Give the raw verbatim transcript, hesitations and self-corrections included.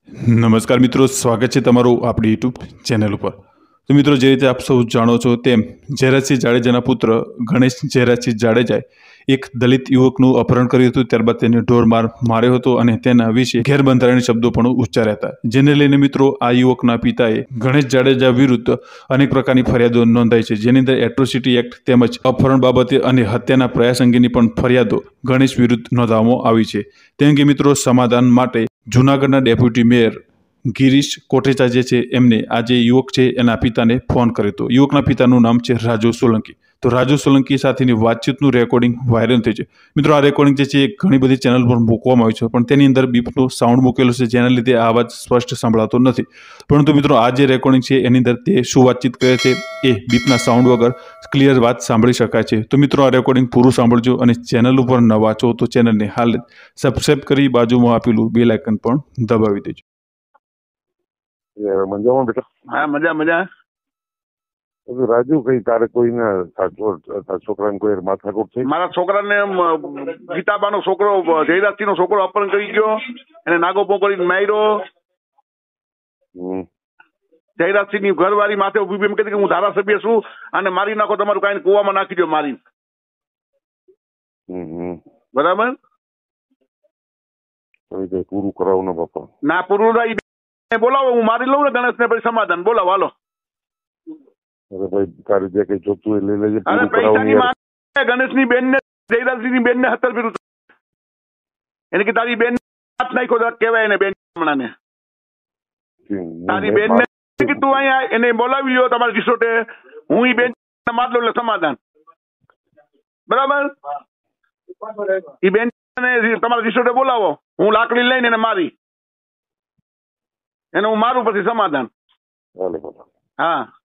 નમસ્કાર મિત્રો, સ્વાગત છે તમારું આપણી યુટ્યુબ ચેનલ ઉપર। તો મિત્રો, જે રીતે આપ સૌ જાણો છો તેમ જયરાજસિંહ જાડેજાના પુત્ર ગણેશ જયરાજસિંહ જાડેજાએ એક દલિત યુવકનું અપહરણ કર્યું હતું, ત્યારબાદ તેને ઢોર માર માર્યો હતો અને તેના વિશે ગેરબંધારણીય શબ્દો પણ ઉચ્ચાર્યા હતા, જેને લઈને મિત્રો આ યુવકના પિતાએ ગણેશ જાડેજા વિરુદ્ધ અનેક પ્રકારની ફરિયાદો નોંધાઈ છે, જેની અંદર એટ્રોસિટી એક્ટ તેમજ અપહરણ બાબતે અને હત્યાના પ્રયાસ અંગેની પણ ફરિયાદો ગણેશ વિરુદ્ધ નોંધવામાં આવી છે। તે અંગે મિત્રો સમાધાન માટે જૂનાગઢના ડેપ્યુટી મેયર ગિરીશ કોટેચા જે છે એમને આ જે યુવક છે એના પિતાને ફોન કર્યો હતો। યુવકના પિતાનું નામ છે રાજુ સોલંકી। તો રાજુ સોલંકી સાથેની વાતચીતનું રેકોર્ડિંગ વાયરલ થઈ છે। મિત્રો, આ રેકોર્ડિંગ જે છે એ ઘણી બધી ચેનલ પર મૂકવામાં આવ્યું છે, પણ તેની અંદર બીપનો સાઉન્ડ મૂકેલો છે, જેના લીધે આ અવાજ સ્પષ્ટ સંભળાતો નથી। પરંતુ મિત્રો, આ જે રેકોર્ડિંગ છે એની અંદર તે શું વાતચીત કરે છે એ બીપના સાઉન્ડ વગર ક્લિયર વાત સાંભળી શકાય છે। તો મિત્રો, આ રેકોર્ડિંગ પૂરું સાંભળજો અને ચેનલ ઉપર નવા છો તો ચેનલને હાલ સબસ્ક્રાઇબ કરી બાજુમાં આપેલું બેલ આઇકન પણ દબાવી દેજો। મજામાં બેટા? હા, મજા મજા। રાજુ, કઈ તારે કોઈને છોકરાને કોઈ માથાકૂટ થઈ? મારા છોકરાને ગીતાબાનો છોકરો જયરાજસિંહનો છોકરો અપહરણ કરી ગયો, એને નાગોપો કરીને માર્યો। જયરાજસિંહની ઘરવાળી માથે ઉભી એમ કહેતી કે હું ધારાસભ્ય છું અને મારી નાખો, તમારું કાંઈ કુવામાં નાખી દો મારી, બરાબર? પૂરું કરાવો ને બાપા। ના, પૂરું બોલાવો, હું મારી લઉં ને ગણેશ ને, પછી સમાધાન બોલાવો, હાલો। અરે ભાઈ, તારે જે કઈ જોતું એ લઈ લેજે। અરે પૈસાની ગણેશ ની બેન ને જયરાજસિંહ ની બેન ને હત્તર વિરુદ્ધ એને કે તારી બેન હાથ નાખ્યો કેવાય એને બેન હમણાં ને તારી બેન ને કે તું અહીંયા એને બોલાવી લ્યો તમારા રિસોર્ટે, હું ઈ બેન માર લઉં એટલે સમાધાન, બરાબર? ઈ બેન તમારા રિસોર્ટે બોલાવો, હું લાકડી લઈને એને મારી એને હું મારું પછી સમાધાન। હા।